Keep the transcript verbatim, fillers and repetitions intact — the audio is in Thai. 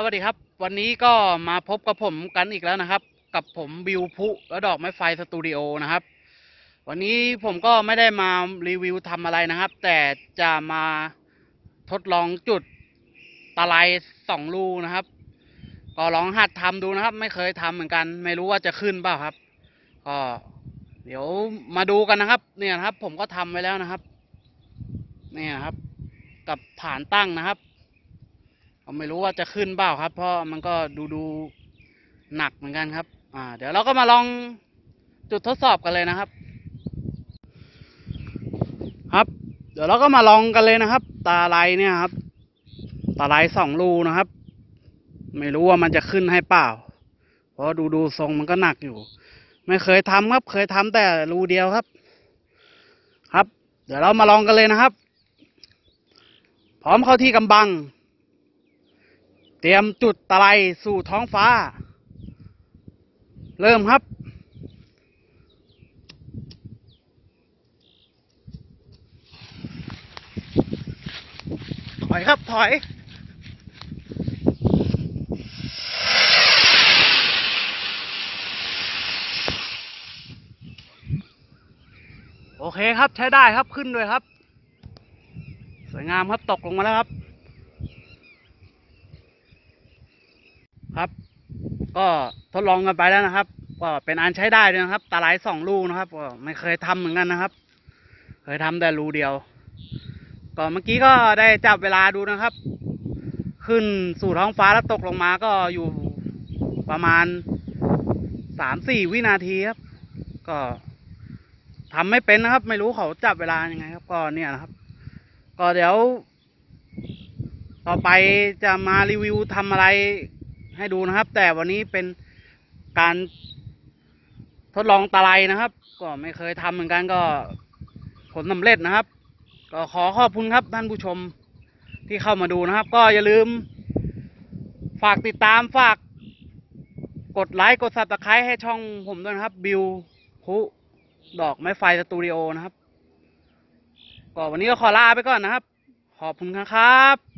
วัสดีครับวันนี้ก็มาพบกับผมกันอีกแล้วนะครับกับผมบิวพุและดอกไม้ไฟสตูดิโอนะครับวันนี้ผมก็ไม่ได้มารีวิวทำอะไรนะครับแต่จะมาทดลองจุดตะไลสองรูนะครับก็ลองหัดทำดูนะครับไม่เคยทำเหมือนกันไม่รู้ว่าจะขึ้นเปล่าครับก็เดี๋ยวมาดูกันนะครับเนี่ยนะครับผมก็ทำไว้แล้วนะครับเนี่ยครับกับฐานตั้งนะครับไม่รู้ว่าจะขึ้นเปล่าครับเพราะมันก็ดูดูหนักเหมือนกันครับอ่าเดี๋ยวเราก็มาลองจุดทดสอบกันเลยนะครับครับเดี๋ยวเราก็มาลองกันเลยนะครับตาไลเนี่ยครับตาไลสองรูนะครับไม่รู้ว่ามันจะขึ้นให้เปล่าเพราะดูดูทรงมันก็หนักอยู่ไม่เคยทำครับเคยทำแต่รูเดียวครับครับเดี๋ยวเรามาลองกันเลยนะครับพร้อมเข้าที่กำบังเตรียมจุดตะไลสู่ท้องฟ้าเริ่มครับถอยครับถอยโอเคครับใช้ได้ครับขึ้นด้วยครับสวยงามครับตกลงมาแล้วครับครับก็ทดลองกันไปแล้วนะครับก็เป็นอันใช้ได้เลยนะครับตะไลสองรูนะครับก็ไม่เคยทำเหมือนกันนะครับเคยทำแต่รูเดียวก็เมื่อกี้ก็ได้จับเวลาดูนะครับขึ้นสู่ท้องฟ้าแล้วตกลงมาก็อยู่ประมาณสามสี่วินาทีครับก็ทำไม่เป็นนะครับไม่รู้เขาจับเวลายังไงครับก็เนี่ยนะครับก็เดี๋ยวต่อไปจะมารีวิวทำอะไรให้ดูนะครับแต่วันนี้เป็นการทดลองตะไลนะครับก็ไม่เคยทำเหมือนกันก็ผลสำเร็จนะครับก็ขอขอบคุณครับท่านผู้ชมที่เข้ามาดูนะครับก็อย่าลืมฝากติดตามฝากกดไลค์กดซับสไครต์ให้ช่องผมด้วยนะครับบิวพุดอกไม้ไฟสตูดิโอนะครับก็วันนี้ก็ขอลาไปก่อนนะครับขอบคุณครับ